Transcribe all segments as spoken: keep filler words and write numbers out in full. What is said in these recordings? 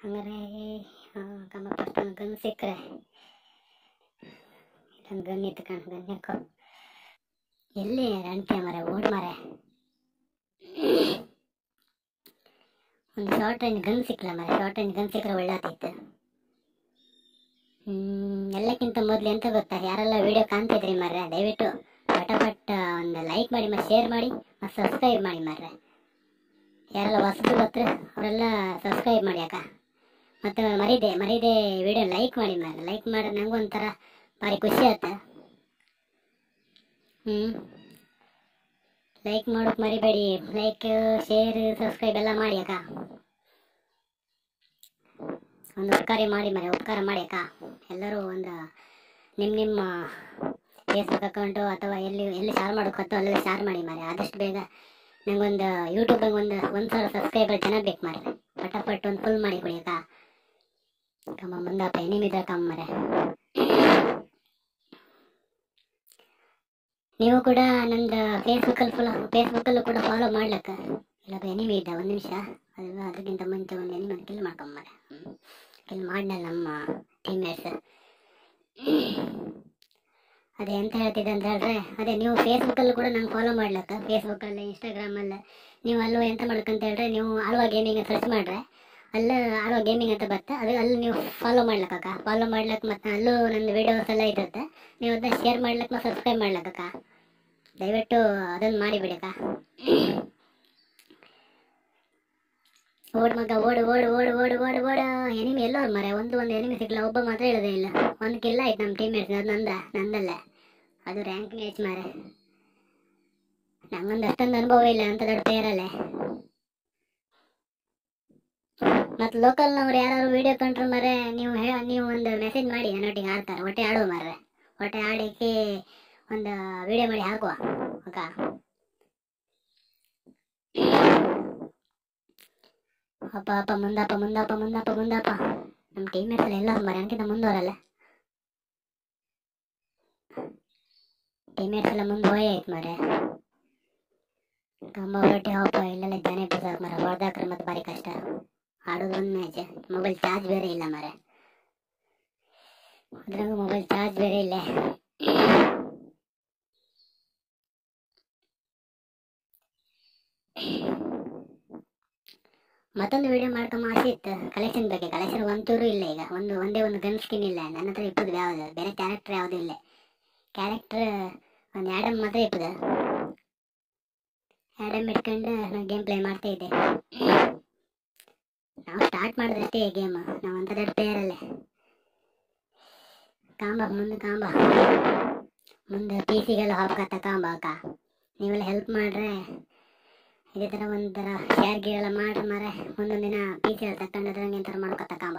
ಹಂಗಾರೆ ಕಮ್ಮ ಫಸ್ಟ್ ಒಂದು ಗನ್ ಸಿಕ್ಕರೆ ಇಲ್ಲೊಂದು ಗನ್ ಇತ್ಕೊಂಡು ಗನ್ ಯಾಕೋ ಎಲ್ಲಿ ರಂಟೆ ಮರೆ ಓಡ್ ಮರೆ ಒಂದು ಶಾರ್ಟ್ ರೇಂಜ್ ಗನ್ ಸಿಕ್ಕಲ್ಲ ಮರೆ. ಶಾರ್ಟ್ ರೇಂಜ್ ಗನ್ ಸಿಕ್ಕರೆ ಒಳ್ಳೇದಿತ್ತು. ಹ್ಮ್ ಎಲ್ಲಕ್ಕಿಂತ ಮೊದಲು ಎಂತ ಗೊತ್ತಾ, ಯಾರೆಲ್ಲ ವಿಡಿಯೋ ಕಾಣ್ತಿದ್ರಿ ಮರ್ರೆ ದಯವಿಟ್ಟು ಪಟಪಟ್ ಒಂದು ಲೈಕ್ ಮಾಡಿ ಮತ್ತು ಶೇರ್ ಮಾಡಿ ಮತ್ತು ಸಬ್ಸ್ಕ್ರೈಬ್ ಮಾಡಿ ಮರ್ರೆ. ಯಾರೆಲ್ಲ ಹೊಸದು ಗೊತ್ತರ ಅವರೆಲ್ಲ ಸಬ್ಸ್ಕ್ರೈಬ್ ಮಾಡಿ ಅಕ್ಕ. ಮತ್ತು ಮರಿದೆ ಮರಿದೆ ವಿಡಿಯೋ ಲೈಕ್ ಮಾಡಿ ಮರ್ರೆ. ಲೈಕ್ ಮಾಡಿದ್ರೆ ನಂಗೆ ಒಂಥರ ಭಾರಿ ಖುಷಿ ಆಯ್ತ. ಹ್ಞೂ ಲೈಕ್ ಮಾಡೋಕೆ ಮರಿಬೇಡಿ. ಲೈಕ್ ಶೇರ್ ಸಬ್ಸ್ಕ್ರೈಬ್ ಎಲ್ಲ ಮಾಡಿ ಅಕ್ಕ. ಒಂದು ಉಪಕಾರ ಮಾಡಿ ಮರೆ, ಉಪಕಾರ ಮಾಡಿ ಅಕ್ಕ. ಎಲ್ಲರೂ ಒಂದು ನಿಮ್ಮ ನಿಮ್ಮ ಫೇಸ್ಬುಕ್ ಅಕೌಂಟು ಅಥವಾ ಎಲ್ಲಿ ಎಲ್ಲಿ ಶೇರ್ ಮಾಡೋಕ್ಕತ್ತೋ ಅಲ್ಲೆಲ್ಲ ಶೇರ್ ಮಾಡಿ ಮರೆ. ಆದಷ್ಟು ಬೇಗ ನಂಗೊಂದು ಯೂಟ್ಯೂಬಿಗೆ ಒಂದು ಒಂದು ಸಾವಿರ ಸಬ್ಸ್ಕ್ರೈಬರ್ ಜನ ಬೇಕು ಮರೆ. ಪಟಾಪಟ್ ಒಂದು ಫುಲ್ ಮಾಡಿ ಕೊಡಿ ಅಕ್ಕ. ಕಮ್ಮ ಮುಂದಪ್ಪ ಏನೇನಿದೆ ಕಮ್ಮ ಮರೆ. ನೀವು ಕೂಡ ನಂದು ಫೇಸ್ಬುಕ್ಕಲ್ಲಿ ಫುಲ್ ಫೇಸ್ಬುಕ್ಕಲ್ಲೂ ಕೂಡ ಫಾಲೋ ಮಾಡ್ಲಕ್ಕ. ಇಲ್ಲಪ್ಪ ಎನಿಮಿ ಇದ್ದ ಒಂದು ನಿಮಿಷ ಅದು ಅದಕ್ಕಿಂತ ಮುಂಚೆ ಒಂದು ಎನಿಮಿ ಕಿಲ್ ಮಾಡ್ಕೊಂಬಾರೆ. ಕಿಲ್ ಮಾಡಿನಲ್ಲ ನಮ್ಮ ಟೀಮ್ಮೇಟ್ಸ್. ಅದೇ ಎಂತ ಹೇಳ್ತಿದ್ದೆ ಅಂತ ಹೇಳಿದ್ರೆ, ಅದೇ ನೀವು ಫೇಸ್ಬುಕ್ಕಲ್ಲೂ ಕೂಡ ನಂಗೆ ಫಾಲೋ ಮಾಡ್ಲಕ್ಕ. ಫೇಸ್ಬುಕ್ಕಲ್ಲಿ ಇನ್ಸ್ಟಾಗ್ರಾಮಲ್ಲಿ ನೀವು ಅಲ್ಲೂ ಎಂತ ಮಾಡ್ಬೇಕಂತ ಹೇಳಿದ್ರೆ, ನೀವು ಆಳ್ವಾ ಗೇಮಿಂಗ್ ಸರ್ಚ್ ಮಾಡಿದ್ರೆ ಅಲ್ಲೇ ಆಳ್ವಾ ಗೇಮಿಂಗ್ ಅಂತ ಬರುತ್ತೆ. ಅದು ಅಲ್ಲಿ ನೀವು ಫಾಲೋ ಮಾಡ್ಲಕ್ಕ. ಫಾಲೋ ಮಾಡ್ಲಕ್ಕೆ ಮತ್ತು ಅಲ್ಲೂ ನನ್ನ ವೀಡಿಯೋಸ್ ಎಲ್ಲ ಇರುತ್ತೆ. ನೀವು ಅದನ್ನ ಶೇರ್ ಮಾಡ್ಲಕ್ಕೆ ಮತ್ತು ಸಬ್ಸ್ಕ್ರೈಬ್ ಮಾಡ್ಲಕ್ಕ. ದಯವಿಟ್ಟು ಅದನ್ನು ಮಾಡಿಬಿಡಕ್ಕ. ಓಡ್ ಮಗ ಓಡು ಓಡು ಓಡು ಓಡು ಓಡು ಓಡ. ಎನಿಮಿ ಎಲ್ಲೋರು ಮರೆ, ಒಂದು ಒಂದು ಎನಿಮಿ ಸಿಗ್ಲ. ಒಬ್ಬ ಮಾತ್ರ ಹೇಳೋದೇ ಇಲ್ಲ. ಒಂದು ಕಿಲ್ಲ ಆಯ್ತು ನಮ್ಮ ಟೀಮ್ಮೇಟ್ಸ್. ಅದು ನಂದ ನಂದಲ್ಲ, ಅದು ರ್ಯಾಂಕ್ ಮ್ಯಾಚ್ ಮಾರೆ. ನಂಗೊಂದು ಅಷ್ಟೊಂದು ಅನುಭವ ಇಲ್ಲ ಅಂತ ದೊಡ್ಡ ಪ್ಲೇಯರಲ್ಲೇ. ಮತ್ತು ಲೋಕಲ್ನವ್ರು ಯಾರು ವೀಡಿಯೋ ಕಂಡ್ರು ಮರೆ, ನೀವು ಹೇ ನೀವು ಒಂದು ಮೆಸೇಜ್ ಮಾಡಿ ನನ್ನೊಟ್ಟಿಗೆ ಆಡ್ತಾರೆ. ಹೊಟ್ಟೆ ಆಡುವ ಮರ್ರೆ. ಹೊಟ್ಟೆ ಆಡೋಕ್ಕೆ ಒಂದು ವೀಡಿಯೋ ಮಾಡಿ ಹಾಕುವ ಅಕ್ಕ. ಅಪ್ಪ ಅಪ್ಪ ಮುಂದಪ್ಪ ಮುಂದಪ್ಪ ಮುಂದಪ್ಪ ಮುಂದಪ್ಪ. ನಮ್ಮ ಟೀಮ್ಮೇಟ್ಸ್ ಎಲ್ಲ ಎಲ್ಲರೂ ಮರೆ ಅಂಕಿತ ಮುಂದೋರಲ್ಲ. ಟೀಮ್ಮೇಟ್ಸ್ ಎಲ್ಲ ಮುಂದೆ ಹೋಯ್ ಆಯ್ತು ಮರೆ. ಕಂಬ ಹೊರಟಿ ಹೋಪ ಇಲ್ಲೆಲ್ಲ ಜನ ಬಿಸಾಕ್ ಮರೆ. ಹೊಡೆದಾಕ್ರೆ ಮತ್ತೆ ಭಾರಿ ಕಷ್ಟ. ಆಡೋದು ಒಂದು ಮ್ಯಾಚ್. ಮೊಬೈಲ್ ಚಾರ್ಜ್ ಬೇರೆ ಇಲ್ಲ ಮರೆ. ಅದ್ರಾಗ ಮೊಬೈಲ್ ಚಾರ್ಜ್ ಬೇರೆ ಇಲ್ಲ. ಮತ್ತೊಂದು ವಿಡಿಯೋ ಮಾಡ್ಕೊಂಬ ಆಸೆ ಇತ್ತು ಕಲೆಕ್ಷನ್ ಬಗ್ಗೆ. ಕಲೆಕ್ಷನ್ ಒಂಚೂರು ಇಲ್ಲ ಈಗ. ಒಂದು ಒಂದೇ ಒಂದು ಗನ್ ಸ್ಕಿನ್ ಇಲ್ಲ ನನ್ನ ಹತ್ರ. ಇಪ್ಪದು ಯಾವುದು ಬೇರೆ ಕ್ಯಾರೆಕ್ಟರ್ ಯಾವುದೂ ಇಲ್ಲ. ಕ್ಯಾರೆಕ್ಟರ್ ಒಂದು ಆ್ಯಡಮ್ ಮಾತ್ರ ಇಪ್ಪದು. ಆ್ಯಡಮ್ ಇಟ್ಕೊಂಡು ನಾವು ಗೇಮ್ ಪ್ಲೇ ಮಾಡ್ತಾ ಇದ್ದೆ. ನಾವು ಸ್ಟಾರ್ಟ್ ಮಾಡಿದ್ರಷ್ಟೇ ಗೇಮ್. ನಾವು ಅಂತ ದೊಡ್ಡ ಪ್ಲೇಯರಲ್ಲೇ. ಕಾಂಬ ಮುಂದೆ ಕಾಂಬ ಮುಂದೆ ಪಿ ಸಿಗೆಲ್ಲ ಹಾಕತ್ತ ಕಾಂಬ ಅಕ್ಕ. ನೀವೆಲ್ಲ ಹೆಲ್ಪ್ ಮಾಡ್ರೆ ಇದೇ ಥರ ಒಂಥರ ಶೇರ್ ಗೀರೆಲ್ಲ ಮಾಡ್ರಿ ಮಾರೆ. ಒಂದೊಂದು ದಿನ ಪಿ ಸಿ ಎಲ್ಲ ತಗೊಂಡು ಅದ್ರಂಗೆ ಎಂಥರ ಮಾಡ್ಕೊತ ಕಾಂಬ.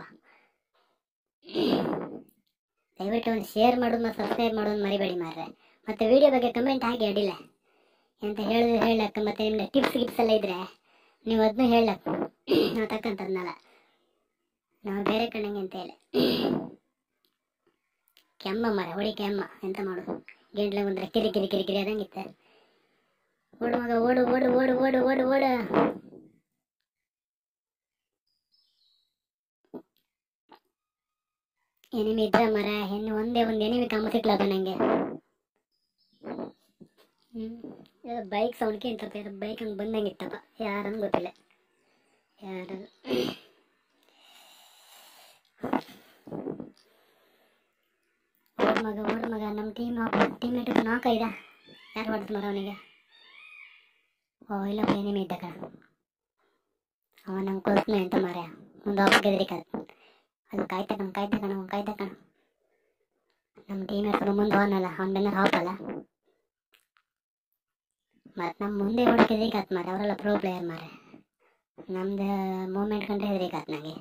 ದಯವಿಟ್ಟು ಒಂದು ಶೇರ್ ಮಾಡೋದು ಮತ್ತು ಸಬ್ಸ್ಕ್ರೈಬ್ ಮಾಡೋದು ಮರಿಬೇಡಿ ಮಾರ್ರೆ. ಮತ್ತು ವಿಡಿಯೋ ಬಗ್ಗೆ ಕಮೆಂಟ್ ಹಾಕಿ ಅಡ್ಡಿಲ್ಲ. ಎಂತ ಹೇಳಿದ್ರೆ ಹೇಳಕ್ಕ. ಮತ್ತು ನಿಮ್ಗೆ ಟಿಪ್ಸ್ ಗಿಪ್ಸ್ ಎಲ್ಲ ಇದ್ದರೆ ನೀವು ಅದನ್ನೂ ಹೇಳಕ್ಕ. ನಾವು ತಕ್ಕಂಥದ್ನಲ್ಲ ನಾವು ಬೇರೆ ಕಣ್ಣಂಗೆ ಅಂತ ಹೇಳಿ. ಕೆಮ್ಮ ಮರ ಹೊಡಿ ಕೆಮ್ಮ ಎಂತ ಮಾಡೋದು. ಗೆಂಡ್ಲೆ ಒಂದ್ರೆ ಕಿರಿ ಕಿರಿ ಕಿರಿ ಕಿರಿ ಅದಂಗಿತ್ತು. ಓಡು ಮಗ ಓಡು ಓಡು ಓಡು ಓಡು ಓಡು ಓಡು. ಎನಿಮಿ ಇದ್ರ ಮರ. ಹೆಣ್ಣು ಒಂದೇ ಒಂದು ಎನಿಮಿ ಕಾಮ ಸಿಕ್ಲಪ್ಪ ನನಗೆ. ಹ್ಞೂ ಬೈಕ್ ಸೌಂಡ್ಗೆ ಇಂತಪ್ಪ. ಬೈಕ್ ಹಂಗೆ ಬಂದಂಗೆ ಇತ್ತಪ್ಪ. ಯಾರಂದು ಗೊತ್ತಿಲ್ಲ ಯಾರು. ಓಡ್ ಮಗ ಓಡ್ ಮಗ. ನಮ್ಮ ಟೀಮ್ ಟೀಮ್ ಮೇಟ್ ನಾಲ್ಕೈದ. ಯಾರು ಹೊಡೆದು ಮರ ಅವನಿಗೆ. ಓ ಇಲ್ಲಪ್ಪ ಎನಿಮಿ ಇದ್ದ ಕಣ. ಅವ ನಂಗೆ ಕೊಲ್ಸ್ನ ಎಂತ ಮಾರ. ಮುಂದೆ ಹೋಗಿ ಗೆದ್ರಿಕ ಅದು ಕಾಯ್ತಾ ಕಣ ಕಾಯ್ತಾ ಕಣ ಅವ್ನು ಕಾಯ್ತಾ ಕಣ. ನಮ್ಮ ಟೀಮ್ ಮೇಟ್ಸ್ ಮುಂದೆ ಹೋನಲ್ಲ ಅವ್ನು ಬೆನ್ನ ಹಾಕಲ್ಲ. ಮತ್ತು ನಮ್ಮ ಮುಂದೆ ಹೊಡಕ್ಕೆ ಹೆದ್ರಿಕಾತ್ ಮಾರೆ. ಅವರೆಲ್ಲ ಪ್ರೋ ಪ್ಲೇಯರ್ ಮಾರೆ. ನಮ್ದು ಮೂಮೆಂಟ್ ಕಂಡ್ರೆ ಹೆದ್ರಿಕಾತ್ ನನಗೆ.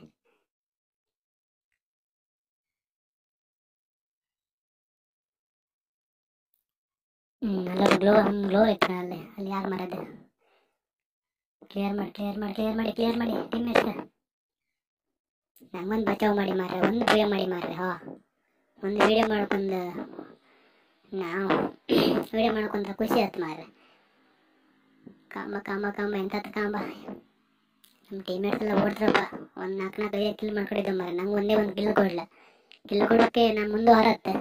ಹ್ಞೂ ಅಲ್ಲೊಬ್ಬ ಗ್ಲೋ ಗ್ಲೋ ಇತ್ತು ಅಲ್ಲಿ. ಅಲ್ಲಿ ಯಾರು ಮರದ್ದು. ಕ್ಲಿಯರ್ ಮಾಡಿ ಕ್ಲಿಯರ್ ಮಾಡಿ ಕ್ಲಿಯರ್ ಮಾಡಿ ಕ್ಲಿಯರ್ ಮಾಡಿ ಟೀಮ್ ಮೇಟ್ಸ್. ನಂಗೊಂದು ಬಚಾವ್ ಮಾಡಿ ಮಾರ್ರೆ. ಒಂದು ವಿಡಿಯೋ ಮಾಡಿ ಮಾರ್ರೆ. ಹಾ ಒಂದು ವಿಡಿಯೋ ಮಾಡ್ಕೊಂಡು ನಾವು ವಿಡಿಯೋ ಮಾಡ್ಕೊಂಡ್ರೆ ಖುಷಿ ಆಯ್ತು ಮಾರ್ರೆ. ಕಾಂಬ ಕಾಂಬ ಕಾಂಬ ಎಂಥದ್ದು ಕಾಂಬ. ನಮ್ಮ ಟೀಮ್ಮೇಟ್ಸ್ ಎಲ್ಲ ಓಡ್ತ್ರಪ್ಪ. ಒಂದು ನಾಲ್ಕು ನಾಲ್ಕು ಐದು ಕಿಲ್ ಮಾಡ್ಕೊಂಡಿದ್ದೆ ಮರ. ನಂಗೆ ಒಂದೇ ಒಂದು ಕಿಲ್ ಕೊಡಲ್ಲ. ಕಿಲ್ ಕೊಡೋಕ್ಕೆ ನಾನು ಮುಂದೆ ಹೊರತ್ತೆ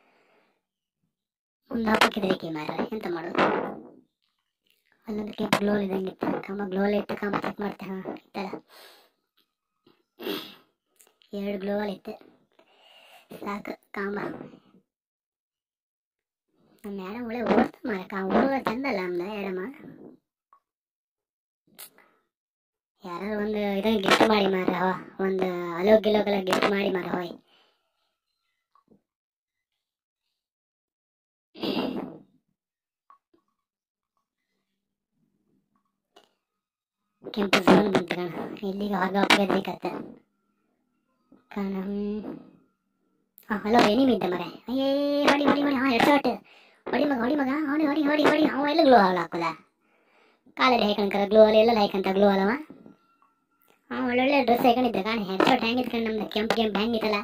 ಮುಂದೆ ಹಾಕಿದ್ರಿಕಿ ಮಾರ. ಎಂತ ಮಾಡೋದು? ಅಲ್ಲೊಂದು ಕೆಂಪು ಗ್ಲೋಲ್ ಇದ್ದಂಗೆ ಇತ್ತು. ಕಾಂಬ ಗ್ಲೋಲ್ ಇತ್ತು. ಕಾಂಬ ಚೆಕ್ ಮಾಡ್ತೆ. ಹಾಂ ಇತ್ತಲ್ಲ, ಎರಡು ಗ್ಲೋವಲ್ ಇತ್ತು ಸಾಕು. ಕಾಂಬ ನಮ್ಮ ಮೇಡಮ್ ಒಳ್ಳೆ ಓಡ್ತಾ ಮಾರ. ಕಾ ಓಡುವ ಚಂದಲ್ಲ ನಮ್ದು ಮೇಡಮ. ಯಾರು ಒಂದು ಇದನ್ನು ಗಿಫ್ಟ್ ಮಾಡಿ ಮಾರ, ಒಂದು ಅಲೋ ಗಿಲೋಗೆಲ್ಲ ಗಿಫ್ಟ್ ಮಾಡಿ ಮಾರ. ಹೋಯ್ ಕೆಂಪು ಝೋನ್ ಬಂತು ಕಣ. ಇಲ್ಲಿಗೆ ಹೊರಗೆ ಹೋಗಬೇಕತ್ತೆ ಕಣ. ಹಾಂ ಹಲೋ, ಎನಿಮಿ ಇದ್ದ ಮರೆ. ಅಯ್ಯೇ ಹೊಡಿ ಹೊಡಿ ಹೊಡಿ. ಹಾಂ ಎರಡು ಶಾಟ್ ಹೊಡಿ ಮಗ, ಹೊಡಿ ಮಗ, ಹೊಡಿ ಹೊಡಿ ಹೊಡಿ ಹೊಡಿ. ಅವ ಎಲ್ಲ ಗ್ಲೋ ಹಾಲು ಹಾಕೋದ ಕಾಲಲ್ಲಿ ಹಾಕಂಕರ ಗ್ಲೋ ಅಲ್ಲಿ ಎಲ್ಲ ಹಾಕಂತ ಗ್ಲೋ ಅಲ್ಲವ. ಹಾಂ ಒಳ್ಳೊಳ್ಳೆ ಡ್ರೆಸ್ ಹಾಕೊಂಡಿದ್ದೆ ಕಾಣಿ. ಹೆಡ್ ಶಾಟ್ ಹೆಂಗೆ ಇಟ್ಕೊಂಡು ನಮ್ದು ಕೆಂಪು ಕೆಂಪು ಹೆಂಗಿತ್ತಲ್ಲ,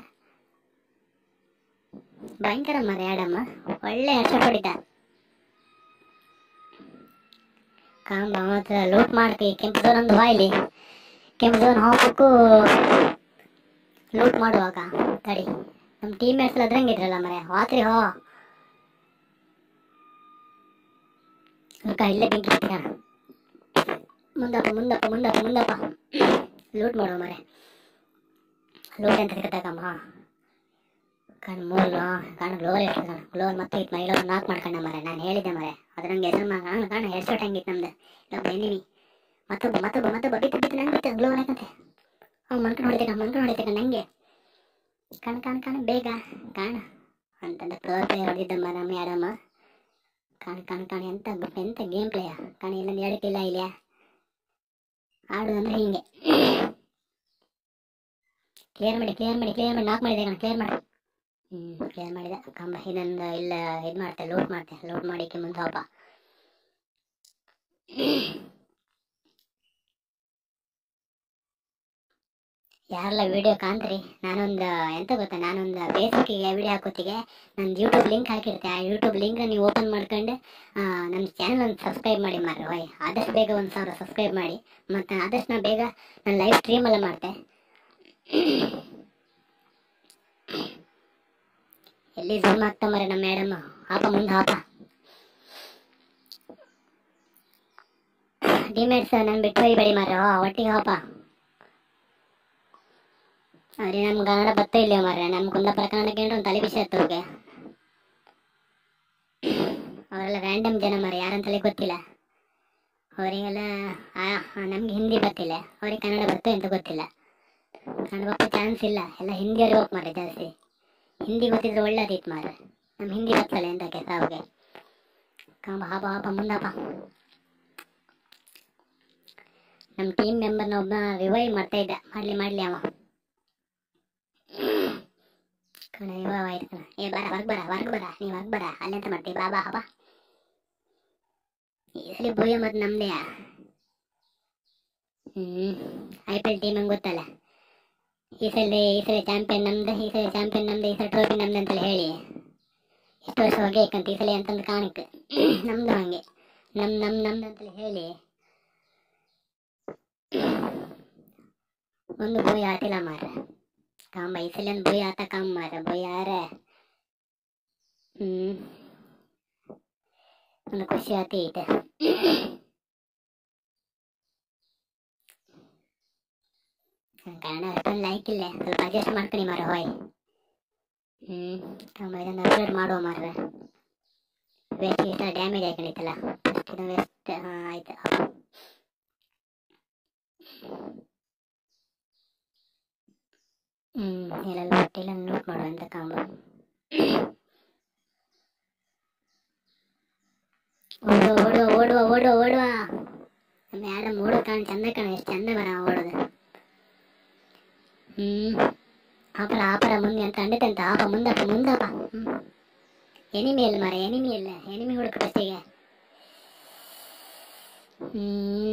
ಭಯಂಕರ ಮರ ಯಾಡಮ್ಮ. ಒಳ್ಳೆ ಹೆಡ್ ಶಾಟ್ ಹೊಡಿತ. ಕಾಂಬ ಮಾತ್ರ ಲೂಟ್ ಮಾಡ್ತಿ. ಕೆಂಪು ಝೋನ್ ಒಂದು ಬಾಯ್ಲಿ. ಕೆಂಪು ಝೋನ್ ಹೋಗ್ಬೇಕು ಲೂಟ್ ಮಾಡುವಾಗ. ತಡಿ, ನಮ್ಮ ಟೀಮ್ ಮೇಟ್ಸ್ ಎಲ್ಲ ಅದ್ರಂಗಿದ್ರಲ್ಲ ಮರೆ. ಹಾತ್ರಿ ಹೋ ಇಲ್ಲೇ ಬೆಂಕಿ ಹತ್ತಿಕ. ಮುಂದಪ್ಪ ಮುಂದಪ್ಪ ಮುಂದಪ್ಪ ಮುಂದಪ್ಪ ಲೂಟ್ ಮಾಡುವ ಮರೆ. ಲೂಟ್ ಅಂತ ಸಿಗತ್ತಾಕಮ್ಮ. ಹಾಂ ಕಣ್ ಮೂರು ಕಣ್ ಗ್ಲೋರ್ ಇರ್ತದೆ ಕಣ. ಗ್ಲೋರ್ ಮತ್ತೆ ಇತ್ತು ಮೈಲೋ ನಾಲ್ಕು ಮಾಡ್ಕೊಂಡ ಮರೆ. ನಾನು ಹೇಳಿದ್ದೆ ಮರೆ. ಅದ್ರ ನಂಗೆ ಹೆಸರು ಮಾ ಕಾಣ ಕಾಣ ಹೆಡ್ ಶಾಟ್ ಹೆಂಗಿತ್ತು ನಮ್ದು. ಇಲ್ಲೊಬ್ಬ ಎನಿಮಿ ಮತ್ತೊಬ್ಬ ಮತ್ತೊಬ್ಬ ಮತ್ತೊಬ್ಬ ಬಿತ್ತು ಬಿತ್ತು ನಂಗೆ ಬಿತ್ತು ಗ್ಲೋರ್ ಹಾಕಂತೆ. ಅವ್ನು ಮನ್ಕೊಂಡು ಹೊಡಿತೆ ಕಣ ಮನ್ಕೊಂಡು ಹೊಡಿತೆ ಕಣ ನಂಗೆ. ಕಾಣ ಕಾಣ ಕಾಣ ಬೇಗ ಕಾಣ ಅಂತಂದ ಪ್ರೋ ಪ್ಲೇಯರ್ ಹೊಡೆದಿದ್ದಮ್ಮ ನಮ್ಮ ಯಾರಮ್ಮ. ಕಾಣ ಕಾಣ ಕಾಣ ಎಂತ ಎಂತ ಗೇಮ್ ಪ್ಲೇಯ ಕಾಣ. ಇಲ್ಲೊಂದು ಹೇಳಕ್ಕಿಲ್ಲ ಇಲ್ಲ ಆಡು ಅಂದರೆ ಹಿಂಗೆ. ಕ್ಲಿಯರ್ ಮಾಡಿ ಕ್ಲಿಯರ್ ಮಾಡಿ ಕ್ಲಿಯರ್ ಮಾಡಿ ನಾಲ್ಕು ಮಾಡಿದೆ ಕಣ. ಕ್ಲಿಯರ್ ಮಾಡಿ. ಹ್ಞೂ ಕ್ಲಿಯರ್ ಮಾಡಿದೆ. ಕಂಬ ಇದೊಂದು ಇಲ್ಲ ಇದು ಮಾಡ್ತೆ ಲೂಟ್ ಮಾಡ್ತೆ. ಲೂಟ್ ಮಾಡಿಕ್ಕೆ ಮುಂದೆ ಹಬ್ಬ. ಯಾರೆಲ್ಲ ವೀಡಿಯೋ ಕಾಣ್ತೀರಿ, ನಾನೊಂದು ಎಂತ ಗೊತ್ತಾ, ನಾನೊಂದು ಫೇಸ್ಬುಕ್ಕಿಗೆ ವೀಡಿಯೋ ಹಾಕೋತ್ತಿಗೆ ನಂದು ಯೂಟ್ಯೂಬ್ ಲಿಂಕ್ ಹಾಕಿರ್ತೆ. ಆ ಯೂಟ್ಯೂಬ್ ಲಿಂಕ್ ನೀವು ಓಪನ್ ಮಾಡ್ಕೊಂಡು ನನ್ನ ಚಾನಲ್ ಒಂದು ಸಬ್ಸ್ಕ್ರೈಬ್ ಮಾಡಿ ಮಾರ್ರೆ. ಹೋಯ್ ಆದಷ್ಟು ಬೇಗ ಒಂದು ಸಾವಿರ ಸಬ್ಸ್ಕ್ರೈಬ್ ಮಾಡಿ. ಮತ್ತು ಆದಷ್ಟು ನಾ ಬೇಗ ನಾನು ಲೈವ್ ಸ್ಟ್ರೀಮ್ ಎಲ್ಲ ಮಾಡ್ತೆ. ಎಲ್ಲಿ ಝೂಮ್ ಆಗ್ತಾ ಮರೆ ನಮ್ಮ ಮೇಡಮ್. ಹಾಪ ಮುಂದೆ ಹಾಪ. ಡಿಮೇಟ್ಸ್ ನಾನು ಬಿಟ್ಟು ಹೋಯ್ಬೇಡಿ ಮಾರ್ರೆ. ಒಟ್ಟಿಗೆ ಹಾಪ. ಅರೆ ನಮ್ಮ ಕನ್ನಡ ಬತ್ತ ಇಲ್ಲ ಮಾರ್ರೆ. ನಮ್ಮ ಕುಂದಾಪುರ ಕನ್ನಡಕ್ಕೆ ಏನ್ರ ಒಂದು ತಲೆ ಬಿಸಿ ಹತ್ತೋಗೆ. ಅವರೆಲ್ಲ ರ್ಯಾಂಡಮ್ ಜನ ಮಾರ್ರೆ. ಯಾರಂತಲೇ ಗೊತ್ತಿಲ್ಲ ಅವರಿಗೆಲ್ಲ. ನಮ್ಗೆ ಹಿಂದಿ ಗೊತ್ತಿಲ್ಲ, ಅವ್ರಿಗೆ ಕನ್ನಡ ಬರ್ತೋ ಅಂತ ಗೊತ್ತಿಲ್ಲ. ಕನ್ನಡ ಬಪ್ಪು ಚಾನ್ಸ್ ಇಲ್ಲ. ಎಲ್ಲ ಹಿಂದಿಯವ್ರಿಗೆ ಹೋಗಿ ಮಾರ್ರೆ ಜಾಸ್ತಿ. ಹಿಂದಿ ಗೊತ್ತಿದ್ರೆ ಒಳ್ಳೇದಿತ್ತು ಮಾರ್ರೆ. ನಮ್ಮ ಹಿಂದಿ ಬರ್ತಲ್ಲ ಎಂತಕ್ಕೆ ಸಾವುಗೆ. ಕಾಂಬ ಹಾಪ ಹಾಪ ಮುಂದಪ್ಪ. ನಮ್ಮ ಟೀಮ್ ಮೆಂಬರ್ನ ಒಬ್ಬ ರಿವೈವ್ ಮಾಡ್ತಾ ಇದ್ದ. ಮಾಡಲಿ ಮಾಡಲಿ ಅವ ಕಣ. ರಿವೈವ್ ಆಯ್ತು ಕಣ. ಏ ಬರ ಹೊರಗೆ ಬರ ಹೊರಗೆ ಬರ ನೀವು ಹೊರಗೆ ಬರ. ಅಲ್ಲೆಂತ ಮಾಡ್ತೀವಿ ಬಾ ಬಾ ಹಬ್ಬ. ಈ ಸಲ ಭೂಯ ಮತ್ತು ನಮ್ಮದೇ. ಹ್ಞೂ ಐ ಪಿ ಎಲ್ ಟೀಮ್ ಹಂಗೆ ಗೊತ್ತಲ್ಲ. ಈ ಸಲ ಈ ಸಲ ಚಾಂಪಿಯನ್ ನಮ್ದು, ಈ ಸಲ ಚಾಂಪಿಯನ್ ನಮ್ದು, ಈ ಸಲ ಟ್ರೋಫಿ ನಮ್ದು ಅಂತಲೇ ಹೇಳಿ ಎಷ್ಟು ವರ್ಷ ಹೋಗಿ ಯಾಕಂತ ಈ ಸಲ ಅಂತಂದು ಕಾಣಕ್ಕೆ ನಮ್ದು ಹಂಗೆ ನಮ್ಮ ನಮ್ಮ ನಮ್ದು ಅಂತಲೇ ಹೇಳಿ ಒಂದು ಭೂಯ ಆತಿಲ್ಲ ಮಾರ್ರೆ. ಕಾಂಬ ಈ ಸಲ ಒಂದು ಭೂಯ ಆತ ಕಾಂಬ ಮಾರ್ರೆ. ಭೂಯ ಯಾರೇ ಹ್ಞೂ ಒಂದು ಖುಷಿ ಆತಿ ಐತೆ. ಕನ್ನಡ ಅಷ್ಟೊಂದು ಲೈಕ್ ಇಲ್ಲ, ಸ್ವಲ್ಪ ಅಡ್ಜಸ್ಟ್ ಮಾಡ್ಕೊಳ್ಳಿ ಮಾರ್ರೆ. ಹೋಯ್ ಹ್ಞೂ ಕಾಂಬ ಇದನ್ನು ಅಪ್ಲೋಡ್ ಮಾಡುವ ಮಾರ್ರೆ. ವೇಸ್ಟ್ ಇಷ್ಟ ಡ್ಯಾಮೇಜ್ ಆಯ್ಕೊಂಡಿತ್ತಲ್ಲ ಇದು ವೇಸ್ಟ್. ಹಾಂ ಆಯ್ತು. ಹ್ಞೂ ಇಲ್ಲೆಲ್ಲ ಹೊಟ್ಟೆಲ್ಲ ಲೂಟ್ ಮಾಡುವಂತ ಕಾಂಬ. ಓಡುವ ಓಡುವ ಓಡುವ ಓಡುವ ಓಡುವ. ಮೇಡಮ್ ಓಡೋ ಕಾಣ ಚಂದ ಕಾಣ. ಎಷ್ಟು ಚಂದ ಬರ ಓಡೋದು. ಹ್ಞೂ ಆಪರ ಆಪರ ಮುಂದೆ ಅಂತ ಅಂಡಿತೆ ಅಂತ. ಆಪ ಮುಂದಪ್ಪ ಮುಂದಪ್ಪ. ಹ್ಞೂ ಎನಿಮಿ ಇಲ್ಲ ಮಾರ. ಎನಿಮಿ ಇಲ್ಲ. ಎನಿಮಿ ಹುಡುಕ ಫಸ್ಟಿಗೆ. ಹ್ಞೂ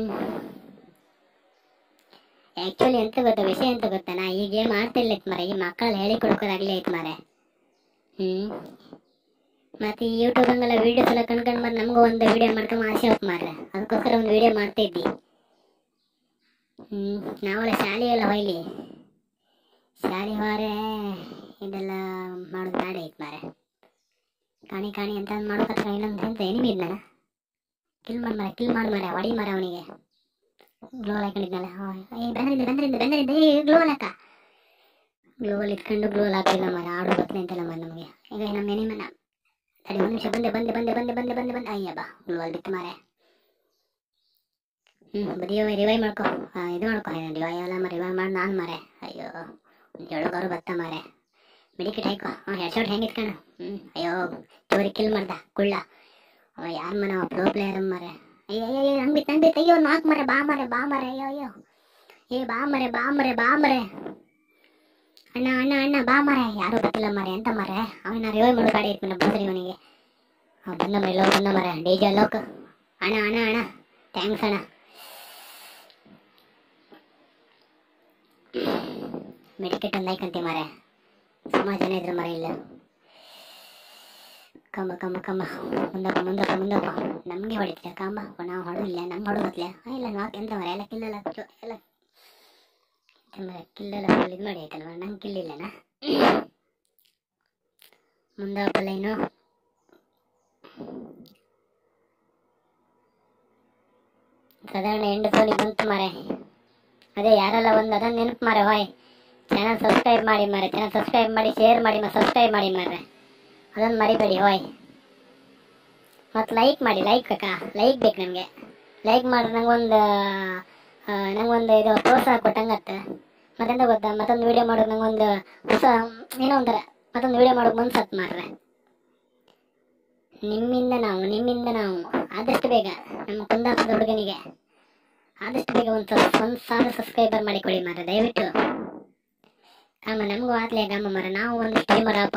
ಆ್ಯಕ್ಚುಲಿ ಎಂತ ಗೊತ್ತಾ ವಿಷಯ ಎಂತ ಗೊತ್ತಾ, ನಾ ಈ ಗೇಮ್ ಆಡ್ತಿಲ್ಲ ಇತ್ತು ಮಾರೆ. ಈ ಮಕ್ಕಳು ಹೇಳಿ ಕೊಡ್ಕೋದಾಗಲೇ ಐತೆ ಮಾರೆ. ಹ್ಞೂ ಮತ್ತು ಈ ಯೂಟ್ಯೂಬ್ ಹಂಗೆಲ್ಲ ವೀಡಿಯೋಸ್ ಎಲ್ಲ ಕಣ್ಕೊಂಡು ಬಂದು ನಮಗೂ ಒಂದು ವೀಡಿಯೋ ಮಾಡ್ಕೊಂಡು ಆಸೆ ಹೋಗಿ ಮಾರ್ರೆ. ಅದಕ್ಕೋಸ್ಕರ ಒಂದು ವೀಡಿಯೋ ಮಾಡ್ತಿದ್ದಿ. ಹ್ಞೂ ನಾವೆಲ್ಲ ಶಾಲೆಗೆಲ್ಲ ಹೊಯ್ಲಿ ಶಾಲೆ ಹೊರೆ ಇದೆಲ್ಲ ಮಾಡೋದು ಬೇಡ ಐತೆ ಮಾರೆ. ಕಾಣಿ ಕಾಣಿ ಅಂತ ಮಾಡೋಕತ್ರ ಇನ್ನೊಂದು ಎಂತ ಎನಿಮಿ ಇದ್ನಲ್ಲ, ಕಿಲ್ ಮಾಡಿ ಮರ ಕಿಲ್ ಮಾಡಿ ಮರ ಹೊಡಿ ಮರ ಅವನಿಗೆ ಗ್ಲೋವಲ್ ಹಾಕೊಂಡಿದ್ನಲ್ಲ. ಏ ಬೆಂದ್ರಿಂದ ಬೆಂದ್ರಿಂದ ಬೆಂದ್ರಿಂದ ಏ ಗ್ಲೋವಲ್ ಹಾಕ ಗ್ಲೋವಲ್ ಇಟ್ಕೊಂಡು ಗ್ಲೋವಲ್ ಹಾಕಿಲ್ಲ ಮರ ಆಡೋ ಬತ್ತನೆ ಅಂತೆಲ್ಲ ಮರ ನಮಗೆ. ಈಗ ನಮ್ಮ ಎನಿಮನ ತಡಿ ಒಂದು ನಿಮಿಷ ಬಂದೆ ಬಂದೆ ಬಂದೆ ಬಂದೆ ಬಂದೆ ಬಂದೆ ಬಂದೆ ಅಯ್ಯ ಬಾ ಗ್ಲೋವಲ್ ಬಿತ್ತು ಮಾರೆ. ಹ್ಞೂ ಬದಿಯೋ ರಿವೈವ್ ಮಾಡ್ಕೊ, ಇದು ಮಾಡ್ಕೊ ರಿವೈವ್ ಎಲ್ಲ ಮರ ರಿವೈವ್ ಮಾಡಿ ನಾನು ಮಾರೆ. ಅಯ್ಯೋ ಒಂದು ಏಳುಗಾರು ಬತ್ತ ಮಾರೆ. ಮೆಡಿಕೇಟ್ ಹಾಕೋ ಹಾಂ ಹೆಡ್ ಶಾಟ್ ಹೆಂಗೆ ಇಟ್ಕೊಂಡು. ಹ್ಞೂ ಅಯ್ಯೋ ಚೋರಿ ಕಿಲ್ ಮಾಡ್ದ ಕುಳ್ಳ ಅವ ಯಾರು ಮನೆ ಅವ ಪ್ರೋ ಪ್ಲೇಯರ್ ಮಾರೆ. ಅಯ್ಯೋ ಅಯ್ಯೋ ಹಂಗೆ ಬಿತ್ತು ಹಂಗೆ ಬಿತ್ತು ಅಯ್ಯೋ ನಾಲ್ಕು ಮರೆ ಬಾ ಮರೆ ಬಾ ಮರೆ ಅಯ್ಯೋ ಅಯ್ಯೋ ಏ ಬಾ ಮರೆ ಬಾ ಮರೆ ಬಾ ಮರೆ ಅಣ್ಣ ಅಣ್ಣ ಅಣ್ಣ ಬಾ ಮರೆ. ಯಾರೂ ಗೊತ್ತಿಲ್ಲ ಮರೆ ಎಂತ ಮರೆ ಅವನ ರಿವೈವ್ ಮಾಡೋ ಗಾಡಿ ಐತೆ ಮನೆ ಬಂದ್ರಿ ಅವನಿಗೆ. ಹಾಂ ಬಂದ ಮರೆ ಎಲ್ಲೋ ಬಂದ ಮರೆ ಡೇಜ್ ಅಲ್ಲೋಕ್ ಅಣ್ಣ ಅಣ್ಣ ಅಣ್ಣ ಥ್ಯಾಂಕ್ಸ್ ಅಣ್ಣ. ಮೆಡಿಕೇಟ್ ಒಂದು ಐಕಂತಿ ಮಾರೆ ಸುಮಾರು ಜನ ಇದ್ರು ಮರ ಇಲ್ಲ. ಕಂಬ ಕಂಬ ಕಂಬ ಮುಂದಪ್ಪ ಮುಂದಪ್ಪ ಮುಂದಪ್ಪ ನಮಗೆ ಹೊಡಿತೀರ ಕಂಬ ನಾವು ಹೊಡೋದಿಲ್ಲ ನಂಗೆ ಹೊಡೋದಿಲ್ಲ. ಇಲ್ಲ ನಾಲ್ಕು ಎಂತ ಮರ ಎಲ್ಲ ಕಿಲ್ಲೆಲ್ಲ ಎಲ್ಲ ಮರ ಕಿಲ್ಲೆಲ್ಲ ಫುಲ್ ಇದು ಮಾಡಿ ಆಯ್ತಲ್ವ ನಂಗೆ ಕಿಲ್ಲಿಲ್ಲನ. ಮುಂದಪ್ಪಲ್ಲ ಏನು ಸಾಧಾರಣ ಎಂಟು ಫೋನಿಗೆ ಬಂತು ಮಾರೆ. ಅದೇ ಯಾರೆಲ್ಲ ಒಂದು ಅದನ್ನು ನೆನಪು ಮಾರೆ ಹಾಯ್ ಚಾನಲ್ ಸಬ್ಸ್ಕ್ರೈಬ್ ಮಾಡಿ ಮಾರೆ. ಚಾನಲ್ ಸಬ್ಸ್ಕ್ರೈಬ್ ಮಾಡಿ ಶೇರ್ ಮಾಡಿ ಮತ್ತು ಸಬ್ಸ್ಕ್ರೈಬ್ ಮಾಡಿ ಮಾರೆ ಅದನ್ನು ಮರಿಬೇಡಿ ಹೋಯ್. ಮತ್ತು ಲೈಕ್ ಮಾಡಿ ಲೈಕ್ ಅಕ್ಕ ಲೈಕ್ ಬೇಕು ನಮಗೆ. ಲೈಕ್ ಮಾಡಿದ್ರೆ ನಂಗೊಂದು ನಂಗೊಂದು ಇದು ಪ್ರೋತ್ಸಾಹ ಕೊಟ್ಟಂಗತ್ತೆ. ಮತ್ತೆಂತ ಗೊತ್ತಾ ಮತ್ತೊಂದು ವೀಡಿಯೋ ಮಾಡೋಕೆ ನಂಗೊಂದು ಹೊಸ ಏನೋ ಒಂಥರ ಮತ್ತೊಂದು ವೀಡಿಯೋ ಮಾಡೋಕೆ ಮನ್ಸತ್ತು ಮಾರ್ರೆ. ನಿಮ್ಮಿಂದ ನಾವು ನಿಮ್ಮಿಂದ ನಾವು ಆದಷ್ಟು ಬೇಗ ನಮ್ಮ ಕುಂದಾಪುರದ ಹುಡುಗನಿಗೆ ಆದಷ್ಟು ಬೇಗ ಒಂದು ಒಂದು ಸಾವಿರ ಸಬ್ಸ್ಕ್ರೈಬರ್ ಮಾಡಿ ಕೊಡಿ ಮಾರ್ರೆ ದಯವಿಟ್ಟು. ಕಾಮ ನಮಗೂ ಆತ್ಲೆ ಕಾಮ ಮರ ನಾವು ಒಂದು ಟೈಮರ್ ಅಪ್ಪ.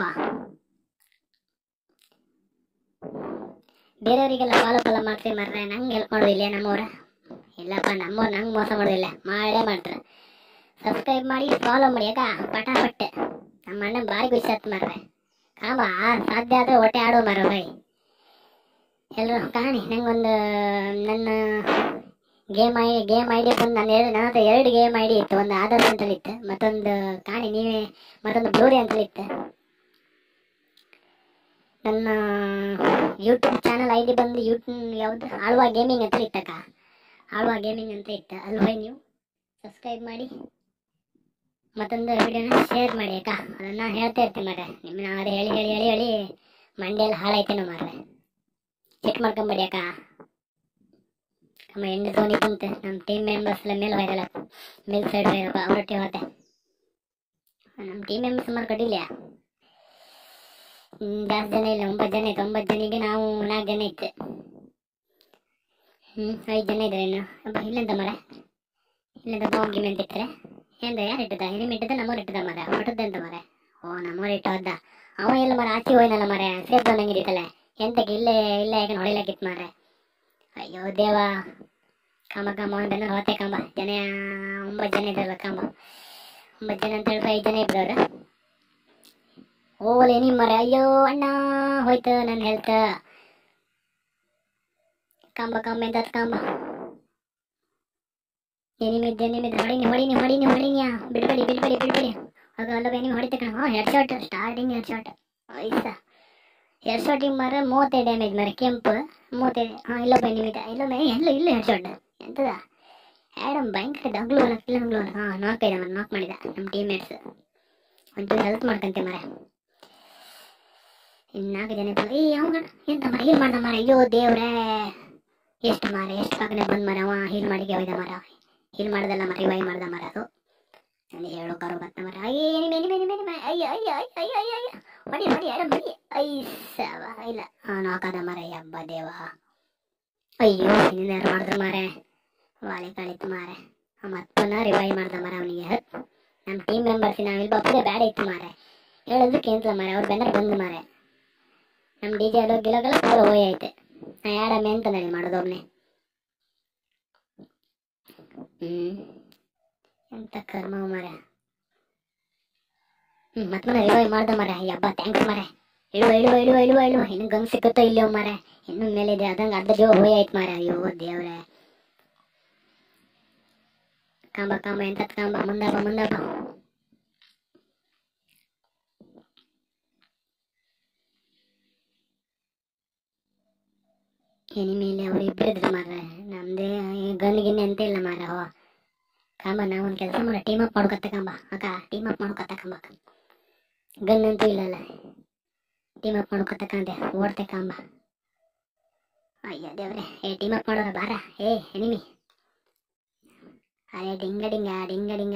ಬೇರೆಯವರಿಗೆಲ್ಲ ಫಾಲೋ ಫಾಲೋ ಮಾಡ್ತೀವಿ ಮಾರ್ರೆ ನಂಗೆ ಹೆಲ್ಪ್ ಮಾಡೋದಿಲ್ಲ ನಮ್ಮವ್ರ. ಇಲ್ಲಪ್ಪ ನಮ್ಮವ್ರು ನಂಗೆ ಮೋಸ ಮಾಡೋದಿಲ್ಲ ಮಾಡೇ ಮಾಡ್ತಾರೆ. ಸಬ್ಸ್ಕ್ರೈಬ್ ಮಾಡಿ ಫಾಲೋ ಮಾಡಿ ಯಾಕ ಪಟಾಪಟ್ಟೆ ನಮ್ಮ ಅಣ್ಣ ಭಾರಿ ಖುಷಿ ಆಯ್ತು ಮಾರ್ರೆ. ಕಾಮ ಸಾಧ್ಯ ಆದರೆ ಹೊಟ್ಟೆ ಆಡೋ ಮಾರ ಬೈ ಎಲ್ಲರೂ ಕಾಣಿ. ನಂಗೊಂದು ನನ್ನ game I game I D ಬಂದು ನಾನು ಎರಡು ನನ್ನ ಹತ್ರ ಎರಡು ಗೇಮ್ ಐ ಡಿ ಇತ್ತು. ಒಂದು ಆದರ್ಶ್ ಅಂತಲ್ಲಿ ಇತ್ತು, ಮತ್ತೊಂದು ಕಾಣಿ ನೀವೇ ಮತ್ತೊಂದು ಗ್ಲೋರಿ ಅಂತಲ್ಲಿ ಇತ್ತು. ನನ್ನ ಯೂಟ್ಯೂಬ್ ಚಾನಲ್ ಐ ಡಿ ಬಂದು ಯೂಟ್ಯೂಬ್ ಯಾವುದು ಆಳ್ವಾ ಗೇಮಿಂಗ್ ಅಂತ ಇತ್ತಕ್ಕ. ಆಳ್ವಾ ಗೇಮಿಂಗ್ ಅಂತ ಇತ್ತು ಅಲ್ವೈ. ನೀವು ಸಬ್ಸ್ಕ್ರೈಬ್ ಮಾಡಿ ಮತ್ತೊಂದು ವಿಡಿಯೋನ ಶೇರ್ ಮಾಡಿ ಅಕ್ಕ. ಅದನ್ನು ಹೇಳ್ತಾ ಇರ್ತೀನಿ ಮಾರ್ರೆ. ನಿಮ್ಮನ್ನ ಅದು ಹೇಳಿ ಹೇಳಿ ಹೇಳಿ ಹೇಳಿ ಮಂಡ್ಯಲ್ಲಿ ಹಾಳಾಯ್ತೇನೋ ಮಾರ್ರೆ. ಚೆಕ್ ಮಾಡ್ಕೊಂಬೇಡಿ ಅಕ್ಕ. ನಮ್ಮ ಎಂಟು ಧೋನಿ ಕುಂತು ನಮ್ಮ ಟೀಮ್ ಮೆಂಬರ್ಸ್ ಎಲ್ಲ ಮೇಲೆ ಹೋಯ್ರಲ್ಲ ಮೇಲ್ ಸೈಡ್ ಹೋಯ್ರಪ್ಪ ಅವರೊಟ್ಟಿಗೆ ಹೋದೆ. ನಮ್ಮ ಟೀಮ್ ಮೆಂಬರ್ಸ್ ಸುಮಾರು ಕಡಿಲ್ಲ ಜಾಸ್ತಿ ಜನ ಇಲ್ಲ, ಒಂಬತ್ತು ಜನ ಇತ್ತು. ಒಂಬತ್ತು ಜನಿಗೆ ನಾವು ನಾಲ್ಕು ಜನ ಇತ್ತು. ಹ್ಞೂ ಐದು ಜನ ಇದ್ದಾರೆ ಇನ್ನು. ಅಬ್ಬ ಇಲ್ಲಂತ ಮರ ಇಲ್ಲಂತ ಬಾಂಬ್ ಗಿಮ್ ಅಂತ ಇರ್ತಾರೆ. ಎಂತ ಯಾರು ಇಟ್ಟದ ಎನಿಮಿ ಇಟ್ಟದ ನಮ್ಮೂರು ಇಟ್ಟದ ಮರ ಹೊಟ್ಟದ್ದಂತ ಮರ. ಓ ನಮ್ಮೂರು ಇಟ್ಟು ಹೋದ ಅವ ಎಲ್ಲ ಮರ ಆಚೆ ಹೋಯ್ನಲ್ಲ ಮರ ಸೇಫ್ ಝೋನ್ ಹಂಗಿರ್ತಲ್ಲ ಎಂತಕ್ಕೆ ಇಲ್ಲೇ ಇಲ್ಲೇ ಯಾಕಂದ್ರೆ ಹೊಡಿಲಾಕಿತ್ತು ಮಾರ್ರೆ. ಅಯ್ಯೋ ದೇವ ಕಾಂಬ ಕಾಂಬ ಒಂದು ಹೋತೆ ಕಾಂಬ ಜನ ಒಂಬತ್ತು ಜನ ಇದ್ರಲ್ಲ ಕಾಂಬ ಒಂಬತ್ತು ಜನ ಅಂತ ಹೇಳಿದ್ರೆ ಐದು ಜನ ಇದ್ದವ್ರು. ಓಲೆ ನಿಮ್ಮ ಮರ ಅಯ್ಯೋ ಅಣ್ಣ ಹೋಯ್ತು ನನ್ನ ಹೆಲ್ತ್. ಕಾಂಬ ಕಾಂಬ ಎಂತ ಕಾಂಬ ಎನಿಮಿದ್ದು ಎನಿಮಿದ್ದು ಹೊಡಿನಿ ಹೊಡಿನಿ ಹೊಡಿನಿ ಹೊಡಿನಿಯಾ ಬಿಡ್ಬೇಡಿ ಬಿಡ್ಬೇಡಿ ಬಿಡ್ಬೇಡಿ. ಆಗ ಅಲ್ಲೊಬ್ಬ ಎನಿಮಿ ಹೊಡಿತ ಕಣ. ಹಾಂ head shot starting head shot ಐಸ ಹೆಡ್ ಶಾಟಿಗೆ ಮರ ಮೂವತ್ತೈದು ಡ್ಯಾಮೇಜ್ ಮರ ಕೆಂಪು ಮೂವತ್ತೈದು. ಹಾಂ ಇಲ್ಲೊಬ್ಬ ಎನಿಮಿ ಇದೆ ಇಲ್ಲೊಬ್ಬ ಎಲ್ಲ ಇಲ್ಲ ಹೆಡ್ ಶಾಟ್ ಎಂತದ ಆ್ಯಡಮ್ ಭಯಂಕರ ಡಗ್ಲು ಅಲ್ಲ ಕಿಲ್ಲಂಗ್ಲು ಅಲ್ಲ. ಹಾಂ ನಾಲ್ಕೈದು ಮರ ನಾಲ್ಕು ಮಾಡಿದ ನಮ್ಮ ಟೀಮ್ ಮೇಟ್ಸ್. ಒಂಚೂರು ಹೆಲ್ಪ್ ಮಾಡ್ಕೊಂತೆ ಮರ. ಇನ್ನು ನಾಲ್ಕು ಜನ ಏ ಅವಾಗ ಎಂತ ಮರ ಹೀಲ್ ಮಾಡ್ದ ಮರ. ಅಯ್ಯೋ ದೇವ್ರೇ ಎಷ್ಟು ಮರ ಎಷ್ಟು ಪಕ್ಕನೆ ಬಂದು ಮರ ಅವ ಹೀಲ್ ಮಾಡಿಗೆ ಹೋಯ್ದ ಮರ. ಹೀಲ್ ಮಾಡ್ದಲ್ಲ ಮರ ರಿವೈವ್ ಮಾಡ್ದ ಮರ. ಅದು ನನಗೆ ಹೇಳೋ ಕಾರು ಬತ್ತ ಮರ. ಅಯ್ಯ ಎನಿಮಿ ಎನಿಮಿ ಎನಿಮಿ ಎನಿಮಿ ಅಯ್ಯ ಅಯ್ಯ ಅಯ್ಯ ಅಯ್ಯ ಅಯ್ಯ ಅಯ್ಯ ಹೊಡಿ ಹೊಡಿ ಆ್ಯಡಮ್ ಹೊಡಿ ಐಸವ ಇಲ್ಲ. ಹಾಂ ನಾಲ್ಕಾದ ಮರ ಹಬ್ಬ ದೇವ. ಅಯ್ಯೋ ಇನ್ನೇನು ಯಾರು ಮಾಡಿದ್ರು ಮಾರೆ ವಾಲೆ ಕಳಿತು ಮಾರೆ. ಮತ್ತೊಂದು ರಿವೈವ್ ಮಾಡ್ದ ಮರ ಅವನಿಗೆ. ನಮ್ಮ ಟೀಮ್ ಮೆಂಬರ್ಸ್ ನಾವು ಇಲ್ಲಿ ಬಪ್ಪದೆ ಬ್ಯಾಡ ಇತ್ತು ಮಾರೆ ಹೇಳೋದು ಕೇಂದ್ಲ ಮಾರೆ. ಅವ್ರು ಬಂದರೆ ಬಂದು ಮಾರೆ ನಮ್ಮ ಡಿ ಜೆ ಅಲ್ಲೋ ಗಿಲೋಗೆಲ್ಲ ಪೂರ ಹೋಯ್ ಐತೆ. ನಾ ಆ್ಯಡಮ್ ಎಂತ ನಡಿ ಮಾಡೋದು ಒಬ್ಬನೇ. ಹ್ಞೂ ಎಂತ ಕರ್ಮ ಮರ. ಹ್ಞೂ ಮತ್ತೆ ಮನೆ ರಿವೈವ್ ಮಾಡ್ದ ಮರ. ಹಬ್ಬ ಥ್ಯಾಂಕ್ಸ್ ಮರ. ಇಳುವ ಇಳುವ ಇಳುವ ಇಳುವ ಇಳುವ ಇನ್ನು ಗಂಗ್ ಸಿಕ್ಕುತ್ತೋ ಇಲ್ಲೋ ಮರ. ಇನ್ನೂ ಮೇಲಿದೆ ಅದಂಗೆ ಅರ್ಧ ಜೀವ ಹೋಯ್ ಆಯ್ತು ಮರ. ಅಯ್ಯೋ ದೇವ್ರೆ ಕಾಂಬ ಕಾಂಬ ಎಂತ ಕಾಂಬ ಮುಂದಪ್ಪ ಮುಂದಪ್ಪ. ಎನಿ ಮೇಲೆ ಅವ್ರು ಇಬ್ಬರು ಇದ್ರು ಮಾರ್ರೆ, ನಮ್ದೇ ಗನ್ ಗಿನ್ ಎಂತ ಇಲ್ಲ ಮಾರ್ರೆ. ಹೋ ಕಾಂಬ ನಾವೊಂದು ಕೆಲಸ ಮಾಡ, ಟೀಮ್ ಅಪ್ ಮಾಡ್ಕೊತ ಕಾಂಬ ಅಕ್ಕ, ಟೀಮ್ ಅಪ್ ಮಾಡ್ಕೊತ ಕಾಂಬ. ಗನ್ ಅಂತೂ ಇಲ್ಲಲ್ಲ, ಟೀಮ್ ಅಪ್ ಮಾಡ್ಕೊತ ಕಾಂದೆ ಓಡ್ತೆ ಕಾಂಬ. ಅಯ್ಯ ದೇವ್ರೆ, ಏ ಟೀಮ್ ಅಪ್ ಮಾಡೋರ ಬಾರ, ಏ ಎನಿಮಿ. ಅರೆ ಡಿಂಗ ಡಿಂಗ ಡಿಂಗ ಡಿಂಗ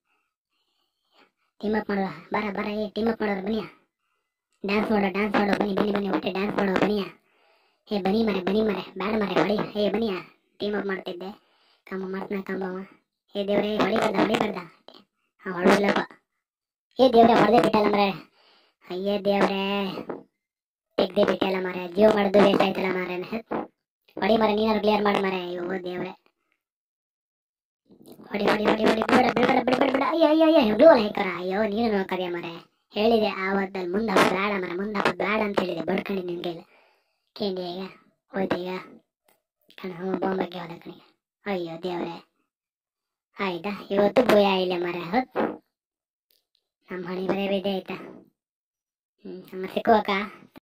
ಟೀಮ್ ಅಪ್ ಮಾಡೋರ ಬಾರ ಬಾರ, ಏ ಟೀಮ್ ಅಪ್ ಮಾಡೋರ ಬನ್ನಿಯ. ಡ್ಯಾನ್ಸ್ ಮಾಡೋ ಡ್ಯಾನ್ಸ್ ಮಾಡೋ ಬನ್ನಿ ಬನ್ನಿ ಬನ್ನಿ, ಒಟ್ಟೆ ಡ್ಯಾನ್ಸ್ ಮಾಡೋ ಬನ್ನಿಯ. ಏ ಬನ್ನಿ ಮರೆ ಬನ್ನಿ ಮರೆ, ಬ್ಯಾಡ ಮರೆ ಹೊಡಿ. ಏ ಬನ್ನಿಯ, ಟೀಮ್ ಅಪ್ ಮಾಡ್ತಿದ್ದೆ ಕಾಂಬ ಮಾಡ್ತಾನೆ ಕಾಂಬವ. ಏ ದೇವ್ರೆ ಹೊಡಿಬಾರ್ದ ಹೊಡಿಬಾರ್ದ, ಹಾಂ ಹೊಡೋದಿಲ್ಲಪ್ಪ. ಏ ದೇವ್ರೆ ಹೊಡೆದೇ ಬಿಟ್ಟಲ್ಲ ಮರೆ, ಅಯ್ಯೇ ದೇವ್ರೆ ತೆಗ್ದೇ ಬಿಟ್ಟಲ್ಲ ಮರೆ, ಜೀವ ಮಾಡಿದ್ದು ವೇಸ್ಟ್ ಆಯ್ತಲ್ಲ ಮರೆ. ಹೊಡಿ ಮರೆ, ನೀನಾರು ಕ್ಲಿಯರ್ ಮಾಡಿ ಮರೆ. ಅಯ್ಯೋ ದೇವ್ರೆ, ಹೊಡಿ ಹೊಡಿ ಹೊಡಿ ಹೊಡಿ, ಬಿಡ ಬಿಡ ಬಿಡ ಬಿಡ ಬಿಡ. ಅಯ್ಯೋ ಅಯ್ಯೋ ಅಯ್ಯೋ ಗ್ಲೂ ಅಲ್ಲ ಹೇಕರ. ಅಯ್ಯೋ ನೀನು ನೋಡ್ಕರಿಯ ಮರೆ, ಹೇಳಿದೆ ಆವತ್ತಲ್ಲಿ ಮುಂದೆ ಹಬ್ಬ ಬೇಡ ಮರೆ, ಮುಂದೆ ಹಬ್ಬ ಬೇಡ ಅಂತ ಹೇಳಿದೆ, ಬಡ್ಕಂಡಿ ನಿನ್ಗೆ ಇಲ್ಲ ಕೇಂಡಿ. ಈಗ ಹೋಯ್ತು ಈಗ ಕಣ, ಹ್ಞೂ ಬಾಂಬಕ್ಕೆ ಹೋದ ಕಣಿಗೆ. ಅಯ್ಯೋ ದೇವ್ರೆ, ಆಯ್ತಾ ಇವತ್ತು ಭಯ ಇಲ್ಲ ಮರೆ. ಹೊತ್ತು ನಮ್ಮ ಹಣಿ ಬರೇ ಬಿದ್ದೆ ಆಯ್ತಾ. ಹ್ಞೂ ಹಂಗೆ ಸಿಕ್ಕುವಕ್ಕ.